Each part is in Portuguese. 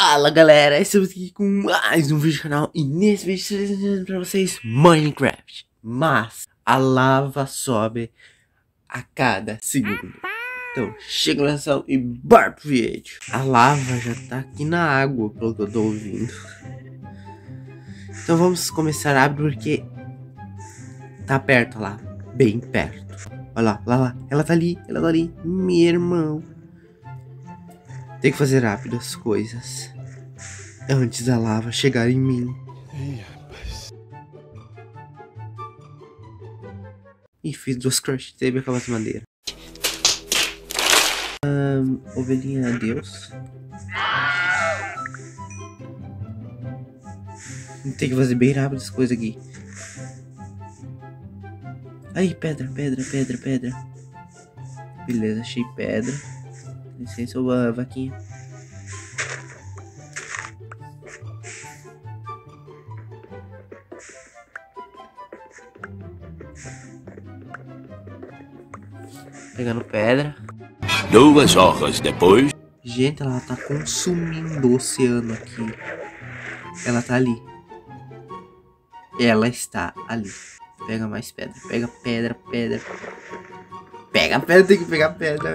Fala galera, estamos aqui com mais um vídeo do canal. E nesse vídeo estou trazendo pra vocês Minecraft. Mas a lava sobe a cada segundo. Então chega a ação e bora pro vídeo. A lava já tá aqui na água, pelo que eu tô ouvindo. Então vamos começar a abrir porque tá perto lá, bem perto. Olha lá, ela tá ali, meu irmão. Tem que fazer rápido as coisas antes da lava chegar em mim. E fiz 2 crush table e acabou de madeira. Ovelhinha, adeus. Tem que fazer bem rápido as coisas aqui. Aí, pedra. Beleza, achei pedra. Licença, vaquinha. Pegando pedra. 2 horas depois. Gente, ela tá consumindo o oceano aqui. Ela tá ali. Ela está ali. Pega mais pedra. Pega pedra. Pega pedra, tem que pegar pedra.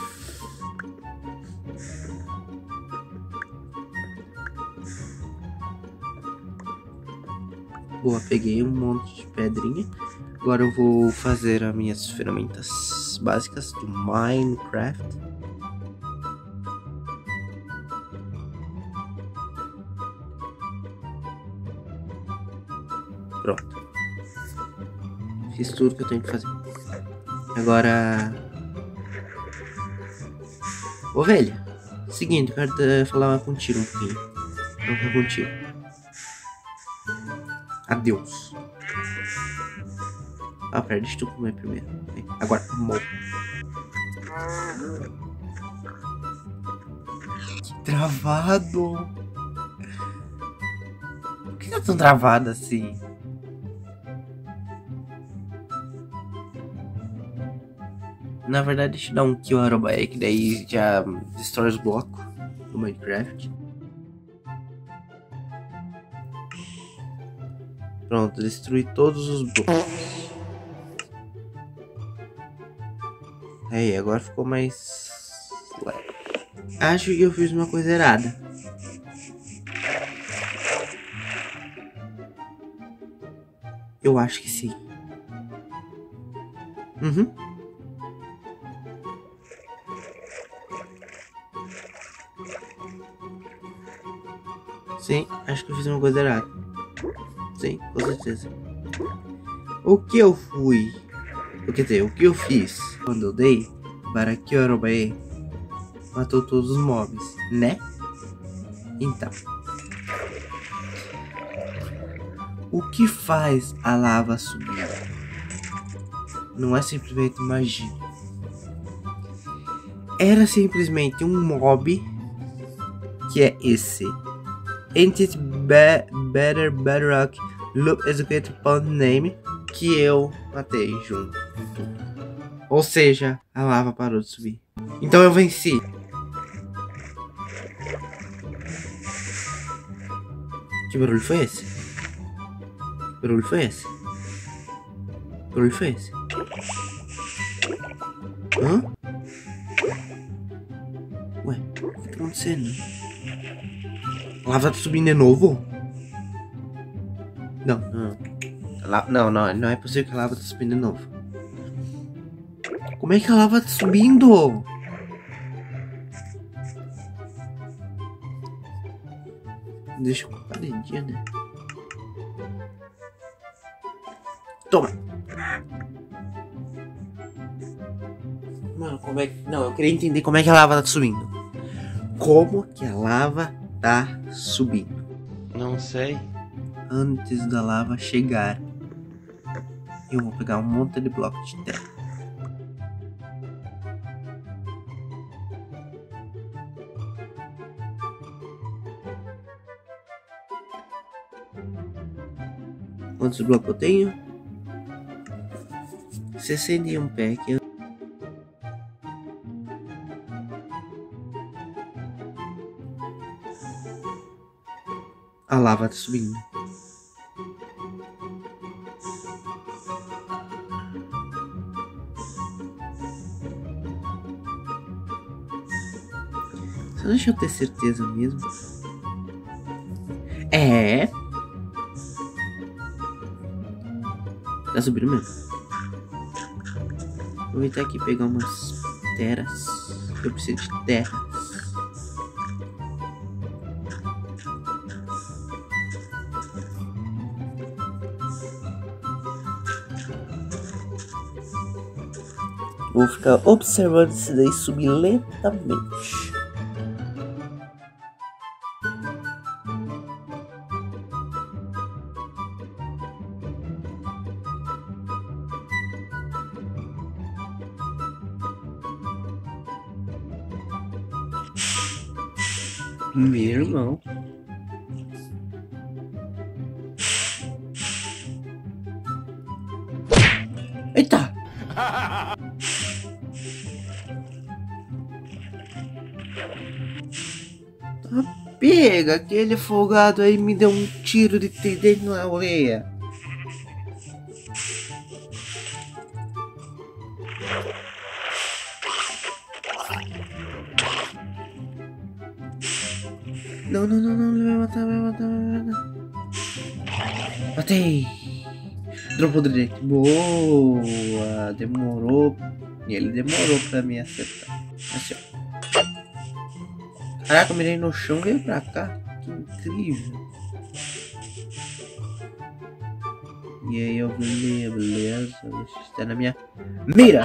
Boa, peguei um monte de pedrinha. Agora eu vou fazer as minhas ferramentas básicas do Minecraft. Pronto. Fiz tudo que eu tenho que fazer. Agora... Ovelha, seguinte, eu quero falar contigo um pouquinho. Vou falar contigo. Adeus. Ah, pera, deixa tu comer primeiro. Agora, morro. Que travado. Por que tá tão travado assim? Na verdade, deixa eu dar um kill aerobaia, que daí já destrói os blocos do Minecraft. Pronto, destruí todos os blocos. Aí, agora ficou mais... Acho que eu fiz uma coisa errada. Eu acho que sim. Sim, acho que eu fiz uma coisa errada. Sim, com certeza. O que eu fui... Quer dizer, o que eu fiz quando eu dei para que o Arobae matou todos os mobs, né? Então, o que faz a lava subir? Não é simplesmente magia. Era simplesmente um mob que é esse. Entity Better Bedrock Loop Execute Point Name, que eu matei junto com tudo. Ou seja, a lava parou de subir. Então eu venci. Que barulho foi esse? Que barulho foi esse? Que barulho foi esse? Hã? Ué, o que tá acontecendo? A lava tá subindo de novo? Não é possível que a lava tá subindo de novo. Como é que a lava tá subindo? Deixa eu colocar dedinho, né? Toma! Mano, como é que... Não, eu queria entender como é que a lava tá subindo. Como que a lava tá subindo? Não sei. Antes da lava chegar, eu vou pegar um monte de bloco de terra. Quantos blocos eu tenho? 61 pack. A lava tá subindo. Só deixa eu ter certeza mesmo. É. Tá subindo mesmo. Vou aproveitar aqui e pegar umas terras. Eu preciso de terras. Vou ficar observando isso daí subir lentamente. Meu irmão. Eita! Pega, aquele afogado aí me deu um tiro de dentro na orelha. Não, ele vai matar, vai matar. Matei. Dropou direito. Boa. Demorou. Ele demorou pra me acertar. Assim, ó. Caraca, eu mirei no chão e veio pra cá. Que incrível. E aí eu vi, beleza. Está na minha mira.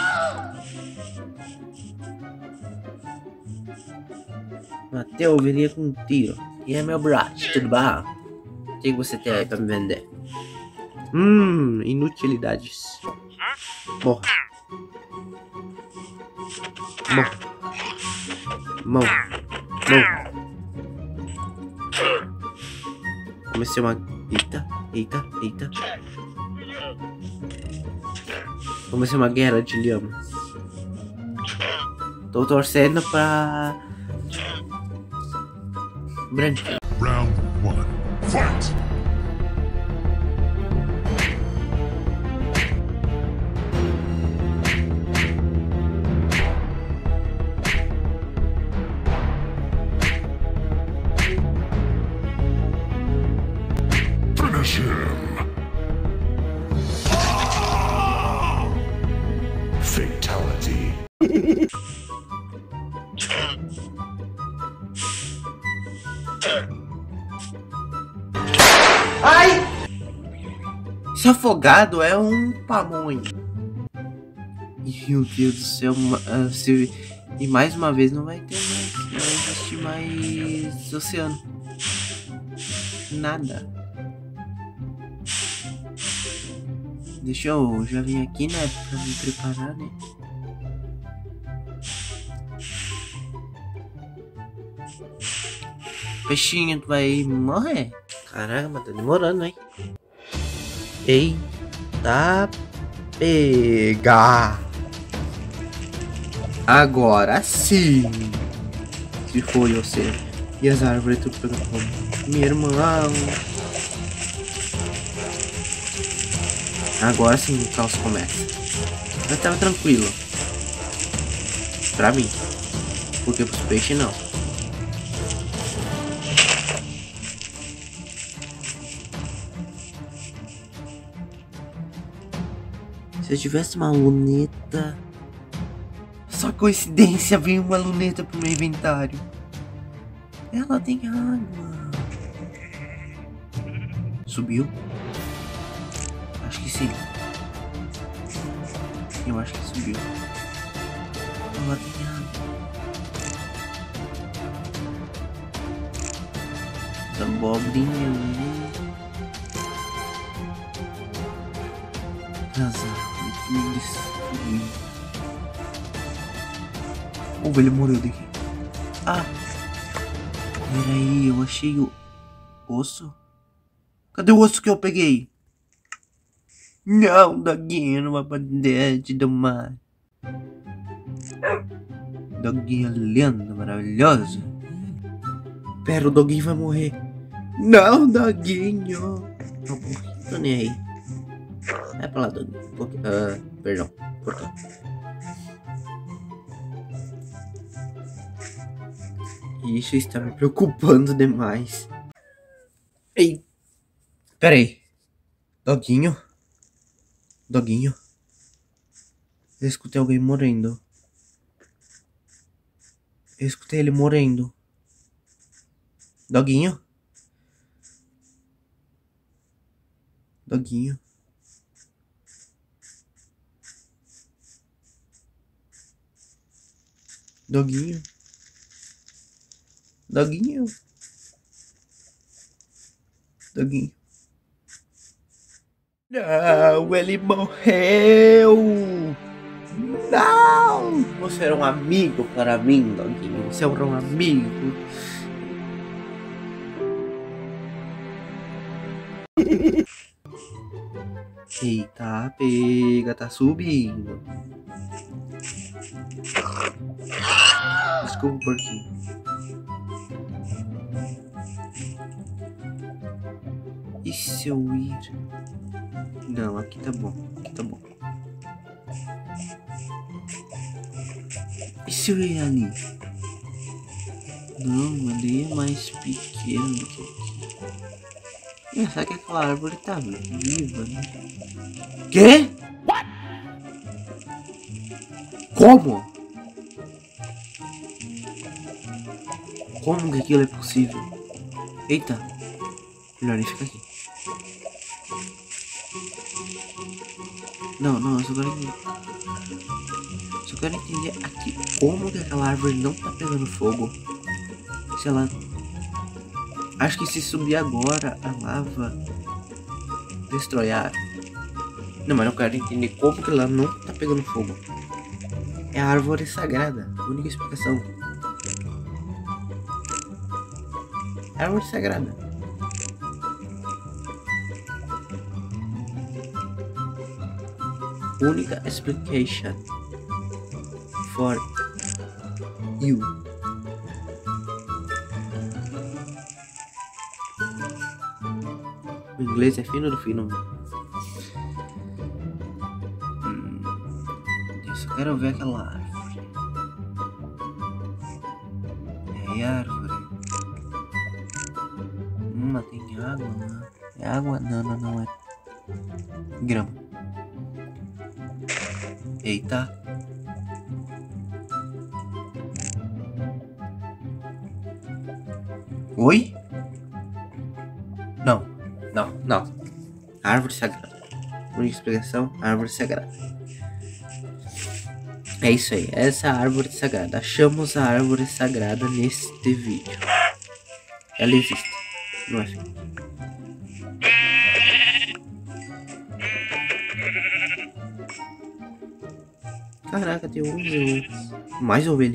Matei a ovelhinha com um tiro. E é meu braço, tudo bom? O que você tem aí pra me vender? Inutilidades. Morra. Morra. Morra. Morra. Comecei uma... Eita. Comecei uma guerra de lhamas. Tô torcendo pra... branquinho. Round 1. Fight! Finish him! Fatality. Ai! Esse afogado é um pamonha. Meu Deus do céu. E mais uma vez não vai ter mais. Não vai existir mais oceano. Nada. Deixa eu já vim aqui, né? Pra me preparar, né? Peixinho, tu vai morrer. Caramba, tá demorando, hein? Eita, pega! Agora sim! Se foi você. E as árvores tudo pelo fogo. Meu irmão. Agora sim o caos começa. Eu tava tranquilo. Pra mim. Porque pros peixes não. Se eu tivesse uma luneta... Só coincidência, veio uma luneta pro meu inventário. Ela tem água. Subiu? Acho que sim. Eu acho que subiu. Ela tem água. Essa abobrinha ali. Azar. O velho morreu daqui. Ah! Peraí, eu achei o osso. Cadê o osso que eu peguei? Não, doguinho, não vai poder te domar. Doguinho lindo, maravilhoso. Pera, o doguinho vai morrer. Não, doguinho. Não, tô nem aí. É pra lá, doguinho. Perdão. Porquê? Isso está me preocupando demais. Ei. Pera aí. Doguinho? Doguinho? Eu escutei alguém morrendo. Eu escutei ele morrendo. Doguinho? Doguinho? Doguinho? Doguinho? Doguinho? Não, ele morreu! Não! Você era um amigo para mim, Doguinho. Você era um amigo. Eita, a pega, tá subindo. Desculpa, porquinho. E se eu ir? Não, aqui tá bom. Aqui tá bom. E se eu ir ali? Não, ali é mais pequeno do que aqui. Será que aquela árvore tá viva, né? Quê? Como? Como que aquilo é possível? Eita. Melhor nem ficar aqui. Não, eu só quero entender. Só quero entender aqui como que aquela árvore não tá pegando fogo. Se ela... Acho que se subir agora, a lava destrói a árvore. Não, mas eu quero entender como que ela não tá pegando fogo. É a árvore sagrada. Única explicação. É a árvore sagrada. Única explication for you. O inglês é fino do fino. Eu só quero ver aquela árvore. É árvore. Mas tem água lá. É água? Não é. Grama. Eita. Oi? Não. Árvore sagrada. Única explicação, árvore sagrada. É isso aí, essa é a árvore sagrada. Achamos a árvore sagrada neste vídeo. Ela existe, não é? Caraca, tem 11 ovelhas. Mais ovelha.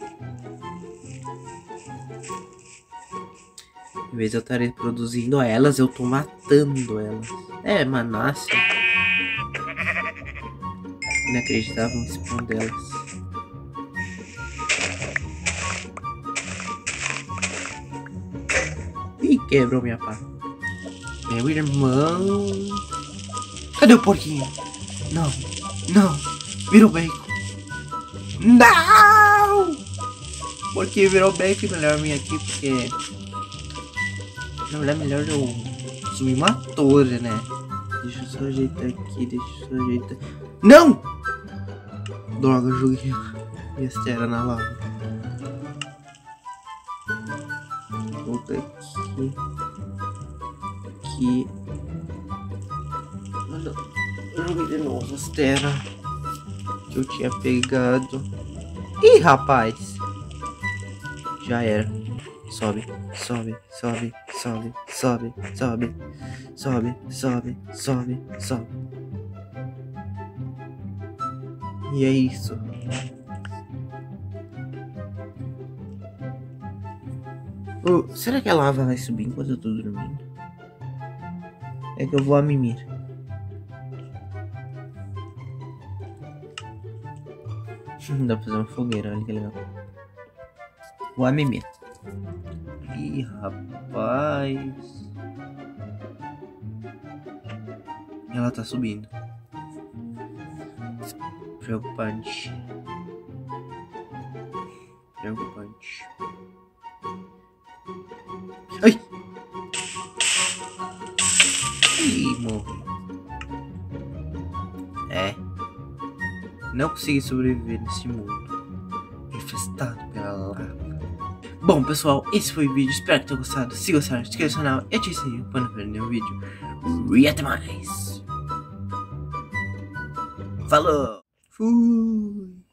Em vez de eu estar reproduzindo elas, eu tô matando elas. É, Manácia. Inacreditável o spawn delas. Ih, quebrou minha pá. Meu irmão. Cadê o porquinho? Não. Virou bacon. Não! Porquinho virou bacon. Melhor vir aqui porque... Na verdade, melhor eu subir uma torre, né? Deixa eu só ajeitar aqui, Não! Droga, eu joguei besteira na lava. Volta aqui. Eu joguei de novo as terras que eu tinha pegado. Ih, rapaz! Já era. Sobe. E é isso. Será que a lava vai subir enquanto eu tô dormindo? É que eu vou a mimir. Dá pra fazer uma fogueira, olha que legal. Vou a mimir. Ih, rapaz. Ela tá subindo. Preocupante. Preocupante. Ai! Ih, morri. Não consegui sobreviver nesse mundo infestado pela lava. Bom, pessoal, esse foi o vídeo. Espero que tenham gostado. Se gostaram, se inscreva no canal e ative o sininho para não perder nenhum vídeo. E até mais. Falou! Fui!